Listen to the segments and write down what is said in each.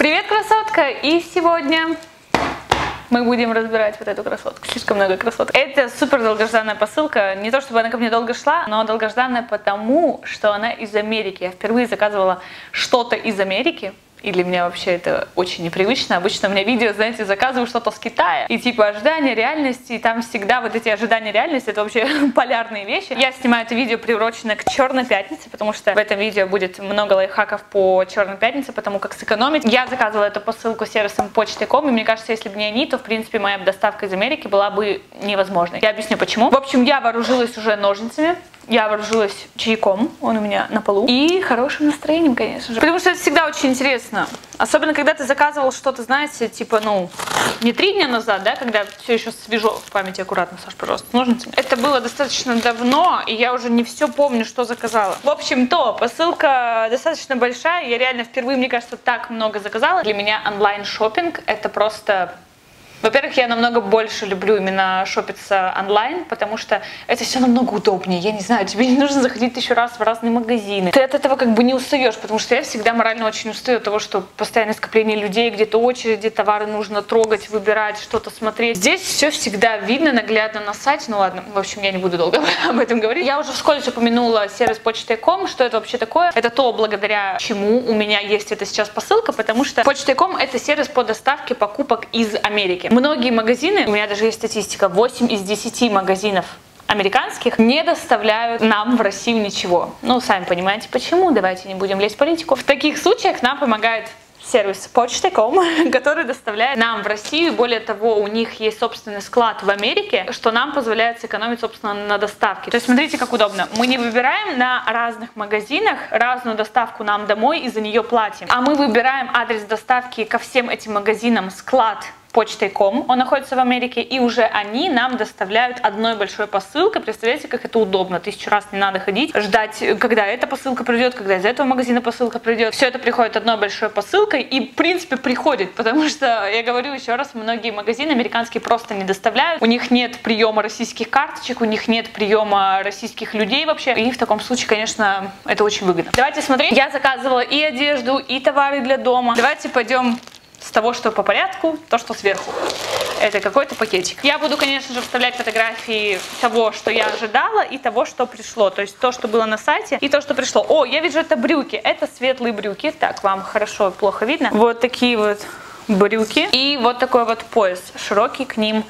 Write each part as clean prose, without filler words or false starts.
Привет, красотка! И сегодня мы будем разбирать вот эту красотку. Слишком много красоток. Это супер долгожданная посылка. Не то чтобы она ко мне долго шла, но долгожданная потому, что она из Америки. Я впервые заказывала что-то из Америки. И для меня вообще это очень непривычно. Обычно у меня видео, знаете, заказываю что-то с Китая. И типа ожидания реальности. И там всегда вот эти ожидания реальности, это вообще полярные вещи. Я снимаю это видео приурочено к Черной пятнице, потому что в этом видео будет много лайфхаков по Черной пятнице, потому как сэкономить. Я заказывала эту посылку сервисом Почты.com, и мне кажется, если бы не они, то в принципе моя доставка из Америки была бы невозможной. Я объясню почему. В общем, я вооружилась уже ножницами. Я вооружилась чайком, он у меня на полу. И хорошим настроением, конечно же. Потому что это всегда очень интересно. Особенно, когда ты заказывал что-то, знаете, типа, не 3 дня назад, да, когда все еще свежо в памяти. Аккуратно, Саш, пожалуйста, ножницами. Это было достаточно давно, и я уже не все помню, что заказала. В общем-то, посылка достаточно большая. Я реально впервые, мне кажется, так много заказала. Для меня онлайн-шоппинг — это просто... Во-первых, я намного больше люблю именно шопиться онлайн, потому что это все намного удобнее. Я не знаю, тебе не нужно заходить еще раз в разные магазины. Ты от этого как бы не устаешь, потому что я всегда морально очень устаю от того, что постоянное скопление людей, где-то очереди, товары нужно трогать, выбирать, что-то смотреть. Здесь все всегда видно, наглядно на сайте. Ну ладно, в общем, я не буду долго об этом говорить. Я уже вскользь упомянула сервис Почты.com. Что это вообще такое? Это то, благодаря чему у меня есть это сейчас посылка, потому что Почты.com — это сервис по доставке покупок из Америки. Многие магазины, у меня даже есть статистика, 8 из 10 магазинов американских не доставляют нам в Россию ничего. Ну, сами понимаете, почему. Давайте не будем лезть в политику. В таких случаях нам помогает сервис Почты.com, который доставляет нам в Россию. Более того, у них есть собственный склад в Америке, что нам позволяет сэкономить, собственно, на доставке. То есть, смотрите, как удобно. Мы не выбираем на разных магазинах разную доставку нам домой и за нее платим. А мы выбираем адрес доставки ко всем этим магазинам, склад Почты.com, он находится в Америке, и уже они нам доставляют одной большой посылкой. Представляете, как это удобно? 1000 раз не надо ходить, ждать, когда эта посылка придет, когда из этого магазина посылка придет. Все это приходит одной большой посылкой и, в принципе, приходит, потому что, я говорю еще раз, многие магазины американские просто не доставляют. У них нет приема российских карточек, у них нет приема российских людей вообще. И в таком случае, конечно, это очень выгодно. Давайте смотреть. Я заказывала и одежду, и товары для дома. Давайте пойдем с того, что по порядку, то, что сверху. Это какой-то пакетик. Я буду, конечно же, вставлять фотографии того, что я ожидала, и того, что пришло. То есть то, что было на сайте, и то, что пришло. О, я вижу, это брюки. Это светлые брюки. Так, вам хорошо, плохо видно. Вот такие вот брюки. И вот такой вот пояс широкий к ним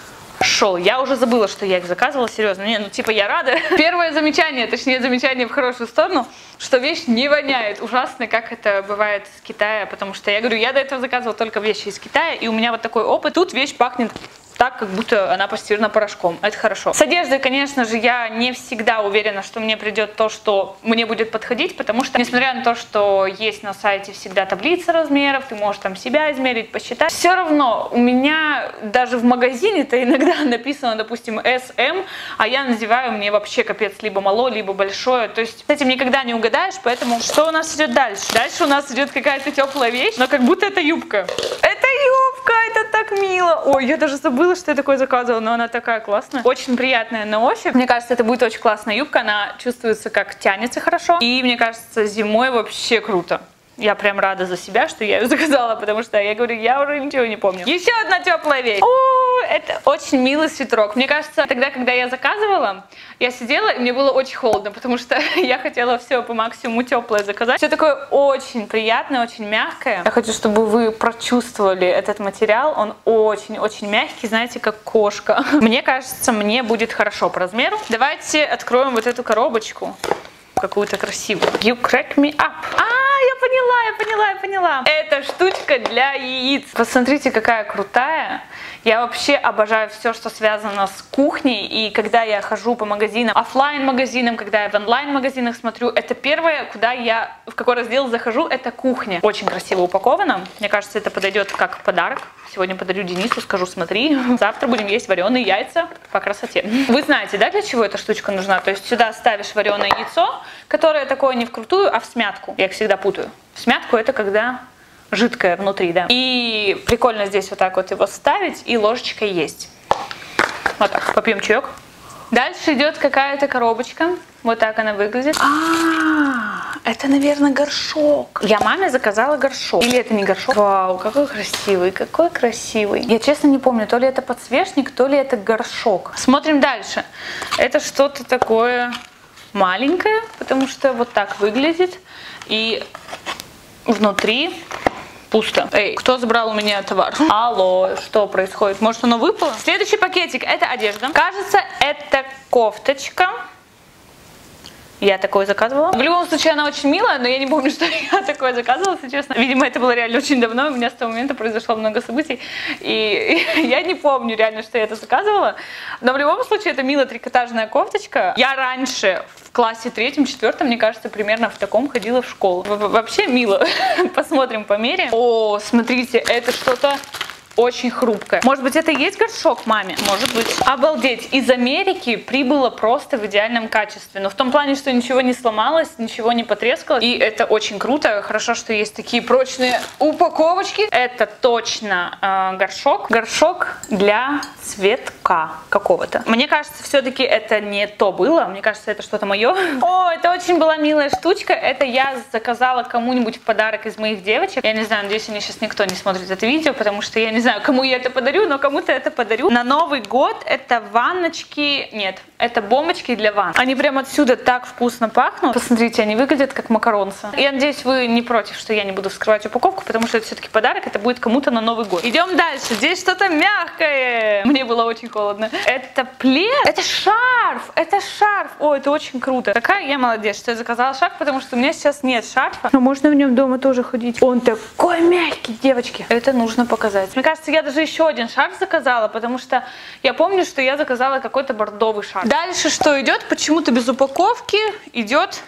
шел. Я уже забыла, что я их заказывала, серьезно. Не, я рада. Первое замечание, точнее замечание в хорошую сторону, что вещь не воняет. Ужасно, как это бывает с Китая, потому что я говорю, я до этого заказывала только вещи из Китая, и у меня вот такой опыт. Тут вещь пахнет так, как будто она постирана порошком. Это хорошо. С одеждой, конечно же, я не всегда уверена, что мне придет то, что мне будет подходить, потому что, несмотря на то, что есть на сайте всегда таблица размеров, ты можешь там себя измерить, посчитать, все равно у меня даже в магазине-то иногда написано, допустим, SM, а я надеваю, мне вообще капец, либо мало, либо большое. То есть с этим никогда не угадаешь, поэтому что у нас идет дальше? Дальше у нас идет какая-то теплая вещь, но как будто это юбка. Это юбка, это так мило. Ой, я даже забыла, что я такое заказывала, но она такая классная. Очень приятная на ощупь. Мне кажется, это будет очень классная юбка. Она чувствуется, как тянется хорошо. И мне кажется, зимой вообще круто. Я прям рада за себя, что я ее заказала, потому что, я говорю, я уже ничего не помню. Еще одна теплая вещь. О, это очень милый свитерок. Мне кажется, тогда, когда я заказывала, я сидела, и мне было очень холодно, потому что я хотела все по максимуму теплое заказать. Все такое очень приятное, очень мягкое. Я хочу, чтобы вы прочувствовали этот материал. Он очень-очень мягкий, знаете, как кошка. Мне кажется, мне будет хорошо по размеру. Давайте откроем вот эту коробочку. Какую-то красивую. You crack me up. Я поняла. Это штучка для яиц. Посмотрите, какая крутая. Я вообще обожаю все, что связано с кухней. И когда я хожу по магазинам, офлайн магазинам, когда я в онлайн магазинах смотрю, это первое, куда я, в какой раздел захожу, это кухня. Очень красиво упаковано. Мне кажется, это подойдет как подарок. Сегодня подарю Денису, скажу, смотри, завтра будем есть вареные яйца по красоте. Вы знаете, да, для чего эта штучка нужна? То есть сюда ставишь вареное яйцо, которое такое не вкрутую, а в смятку. Я их всегда путаю. Смятку — это когда жидкое внутри, да. И прикольно здесь вот так вот его ставить и ложечкой есть. Вот так, попьем чаек. Дальше идет какая-то коробочка. Вот так она выглядит. Это, наверное, горшок. Я маме заказала горшок. Или это не горшок? Вау, какой красивый, какой красивый. Я честно не помню, то ли это подсвечник, то ли это горшок. Смотрим дальше. Это что-то такое маленькое, потому что вот так выглядит. И внутри пусто. Эй, кто забрал у меня товар? Алло, что происходит? Может, оно выпало? Следующий пакетик — это одежда. Кажется, это кофточка. Я такое заказывала. В любом случае, она очень милая, но я не помню, что я такое заказывала, если честно. Видимо, это было реально очень давно, у меня с того момента произошло много событий, и я не помню реально, что я это заказывала. Но в любом случае, это милая трикотажная кофточка. Я раньше в классе 3-4, мне кажется, примерно в таком ходила в школу. Вообще мило. Посмотрим по мере. О, смотрите, это что-то очень хрупкая. Может быть, это и есть горшок маме? Может быть. Обалдеть. Из Америки прибыло просто в идеальном качестве. Но в том плане, что ничего не сломалось, ничего не потрескалось. И это очень круто. Хорошо, что есть такие прочные упаковочки. Это точно горшок. Горшок для цветка какого-то. Мне кажется, все-таки это не то было. Мне кажется, это что-то мое. О, это очень была милая штучка. Это я заказала кому-нибудь в подарок из моих девочек. Я не знаю, надеюсь, мне сейчас никто не смотрит это видео, потому что я не знаю, кому я это подарю, но кому-то это подарю. На Новый год это ванночки, нет, это бомбочки для ванн. Они прям отсюда так вкусно пахнут. Посмотрите, они выглядят как макаронцы. Я надеюсь, вы не против, что я не буду вскрывать упаковку, потому что это все-таки подарок, это будет кому-то на Новый год. Идем дальше. Здесь что-то мягкое. Мне было очень холодно. Это плед, это шарф, это шарф. О, это очень круто. Какая я молодец, что я заказала шарф, потому что у меня сейчас нет шарфа. Но можно в нем дома тоже ходить. Он такой мягкий, девочки. Это нужно показать. Мне кажется, я даже еще один шарф заказала, потому что я помню, что я заказала какой-то бордовый шарф. Дальше что идет? Почему-то без упаковки идет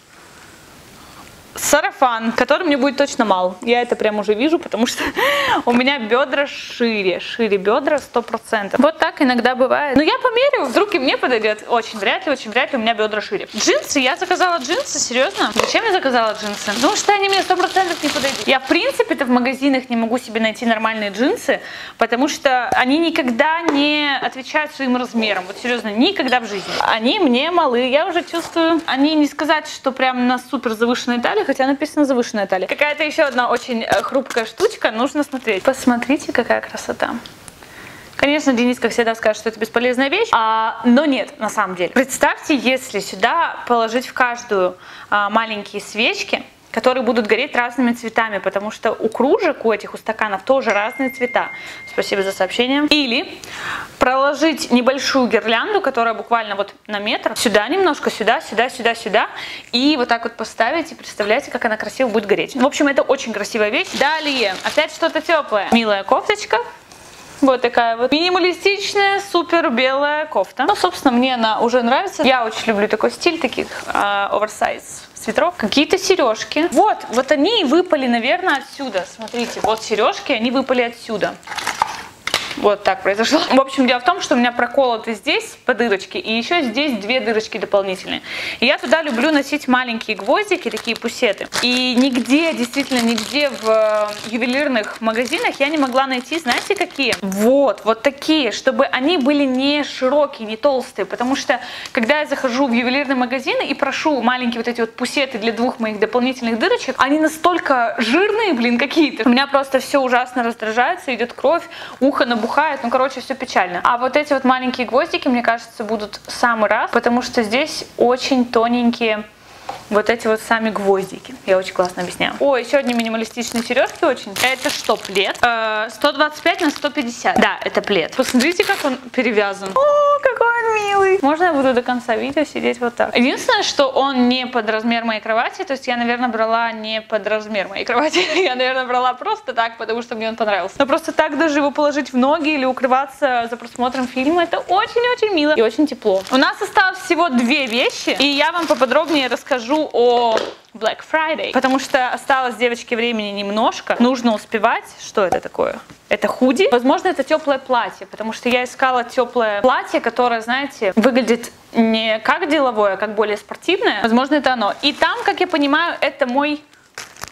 сарафан, который мне будет точно мал. Я это прям уже вижу, потому что у меня бедра шире бедра 100%. Вот так иногда бывает. Но я померю, вдруг и мне подойдет. Очень вряд ли у меня бедра шире. Джинсы, я заказала джинсы, серьезно? Зачем я заказала джинсы? Потому что они мне 100% не подойдут. Я в принципе-то в магазинах не могу себе найти нормальные джинсы, потому что они никогда не отвечают своим размерам. Вот серьезно, никогда в жизни. Они мне малы, я уже чувствую. Они не сказать, что прям на супер завышенной талии, хотя написано завышенная талия. Какая-то еще одна очень хрупкая штучка, нужно смотреть. Посмотрите, какая красота. Конечно, Денис, как всегда, скажет, что это бесполезная вещь, но нет, на самом деле. Представьте, если сюда положить в каждую маленькие свечки, которые будут гореть разными цветами, потому что у кружек, у стаканов тоже разные цвета. Спасибо за сообщение. Или проложить небольшую гирлянду, которая буквально вот на метр, сюда немножко, сюда, и вот так вот поставить, и представляете, как она красиво будет гореть. В общем, это очень красивая вещь. Далее, опять что-то теплое. Милая кофточка. Вот такая вот минималистичная, супер белая кофта. Ну, собственно, мне она уже нравится. Я очень люблю такой стиль, таких оверсайз свитеров. Какие-то сережки. Вот они выпали, наверное, отсюда. Смотрите, вот сережки, они выпали отсюда. Вот так произошло. В общем, дело в том, что у меня проколоты здесь по дырочке, и еще здесь 2 дырочки дополнительные. И я туда люблю носить маленькие гвоздики, такие пусеты. И нигде, действительно, нигде в ювелирных магазинах я не могла найти, знаете, какие? Вот такие, чтобы они были не широкие, не толстые. Потому что, когда я захожу в ювелирный магазин и прошу маленькие вот эти вот пусеты для 2 моих дополнительных дырочек, они настолько жирные, блин, какие-то. У меня просто все ужасно раздражается, идет кровь, ухо набухает, ну, короче, все печально. А вот эти вот маленькие гвоздики, мне кажется, будут в самый раз, потому что здесь очень тоненькие вот эти вот сами гвоздики. Я очень классно объясняю. О, еще одни минималистичные сережки очень. Это что, плед? 125 на 150. Да, это плед. Посмотрите, как он перевязан. О, какой он милый. Можно я буду до конца видео сидеть вот так? Единственное, что он не под размер моей кровати. То есть я, наверное, брала не под размер моей кровати. Я, наверное, брала просто так, потому что мне он понравился. Но просто так даже его положить в ноги или укрываться за просмотром фильма, это очень-очень мило и очень тепло. У нас осталось всего 2 вещи, и я вам поподробнее расскажу о Black Friday, потому что осталось, девочки, времени немножко. Нужно успевать. Что это такое? Это худи. Возможно, это теплое платье, потому что я искала теплое платье, которое, знаете, выглядит не как деловое, а как более спортивное. Возможно, это оно. И там, как я понимаю, это мой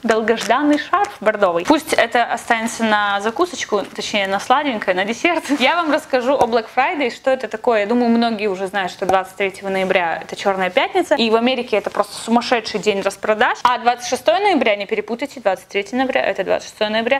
долгожданный шарф бордовый. Пусть это останется на закусочку, точнее на сладенькое, на десерт. Я вам расскажу о Black Friday, что это такое. Я думаю, многие уже знают, что 23 ноября это Черная пятница, и в Америке это просто сумасшедший день распродаж. А 26 ноября, не перепутайте, 23 ноября, это 26 ноября,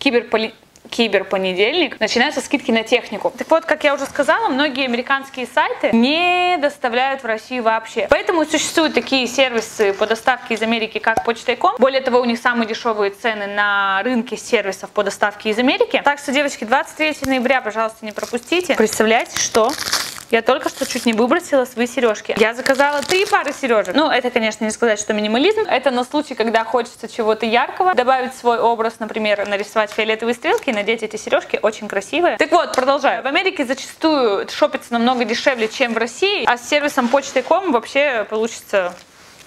киберпонедельник, начинаются скидки на технику. Так вот, как я уже сказала, многие американские сайты не доставляют в Россию вообще. Поэтому существуют такие сервисы по доставке из Америки, как Почта.com. Более того, у них самые дешевые цены на рынке сервисов по доставке из Америки. Так что, девочки, 23 ноября, пожалуйста, не пропустите. Представляете, что? Я только что чуть не выбросила свои сережки. Я заказала 3 пары сережек. Ну, это, конечно, не сказать, что минимализм. Это на случай, когда хочется чего-то яркого. Добавить свой образ, например, нарисовать фиолетовые стрелки и надеть эти сережки. Очень красивые. Так вот, продолжаю. В Америке зачастую шопится намного дешевле, чем в России. А с сервисом Почта.com вообще получится...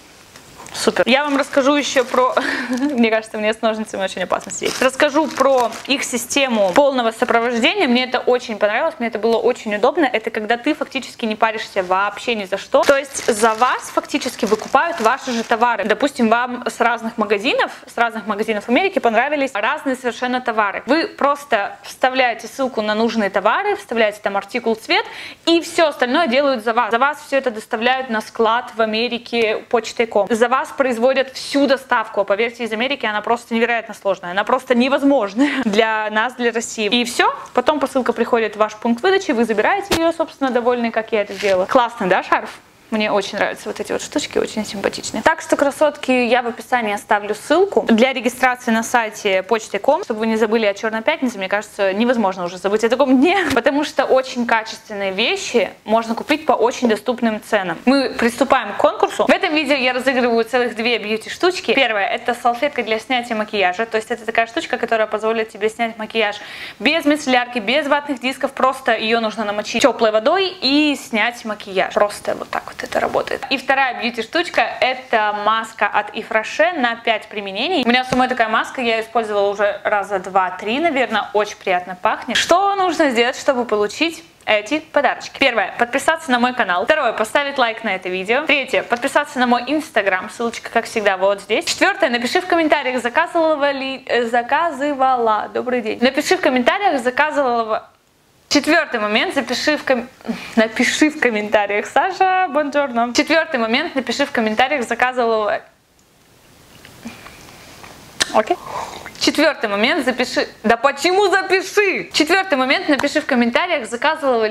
Супер. Я вам расскажу еще про... Мне кажется, мне с ножницами очень опасно сидеть. Расскажу про их систему полного сопровождения. Мне это очень понравилось, мне это было очень удобно. Это когда ты фактически не паришься вообще ни за что. То есть за вас фактически выкупают ваши же товары. Допустим, вам с разных магазинов Америки понравились разные совершенно товары. Вы просто вставляете ссылку на нужные товары, вставляете там артикул, цвет, и все остальное делают за вас. За вас все это доставляют на склад в Америке Почта.com. За вас производят всю доставку. Поверьте, из Америки она просто невероятно сложная. Она просто невозможная для нас, для России. И все. Потом посылка приходит в ваш пункт выдачи, вы забираете ее, собственно, довольны, как я это сделала. Классный, да, шарф? Мне очень нравятся вот эти вот штучки, очень симпатичные. Так что, красотки, я в описании оставлю ссылку для регистрации на сайте Почта.com, чтобы вы не забыли о Черной пятнице. Мне кажется, невозможно уже забыть о таком дне, потому что очень качественные вещи можно купить по очень доступным ценам. Мы приступаем к конкурсу. В этом видео я разыгрываю целых 2 бьюти-штучки. Первая — это салфетка для снятия макияжа, то есть это такая штучка, которая позволит тебе снять макияж без мицеллярки, без ватных дисков, просто ее нужно намочить теплой водой и снять макияж. Просто вот так вот это работает. И вторая бьюти-штучка — это маска от Yves Rocher на 5 применений. У меня самой такая маска, я использовала уже раза 2-3, наверное, очень приятно пахнет. Что нужно сделать, чтобы получить эти подарочки? Первое — подписаться на мой канал. Второе — поставить лайк на это видео. Третье — подписаться на мой инстаграм. Ссылочка, как всегда, вот здесь. Четвертое — напиши в комментариях, заказывала. Добрый день. Напиши в комментариях, заказывала. Четвертый момент, напиши в комментариях, Саша, бонжорно. Четвертый момент, напиши в комментариях, заказывала... Окей. Четвертый момент, запиши... Да почему запиши? Четвертый момент, напиши в комментариях, заказывала.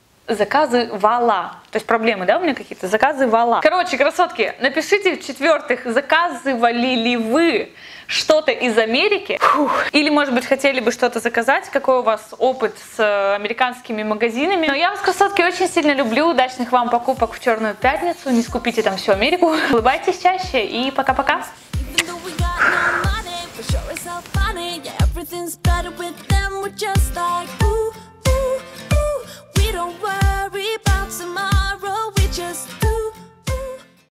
То есть проблемы, да, у меня какие-то? Заказывала. Короче, красотки, напишите в-четвертых, заказывали ли вы что-то из Америки? Или, может быть, хотели бы что-то заказать? Какой у вас опыт с американскими магазинами? Но я вас, красотки, очень сильно люблю. Удачных вам покупок в Черную пятницу. Не скупите там всю Америку. Улыбайтесь чаще и пока-пока. Sure it's all funny, yeah, everything's better with them, we're just like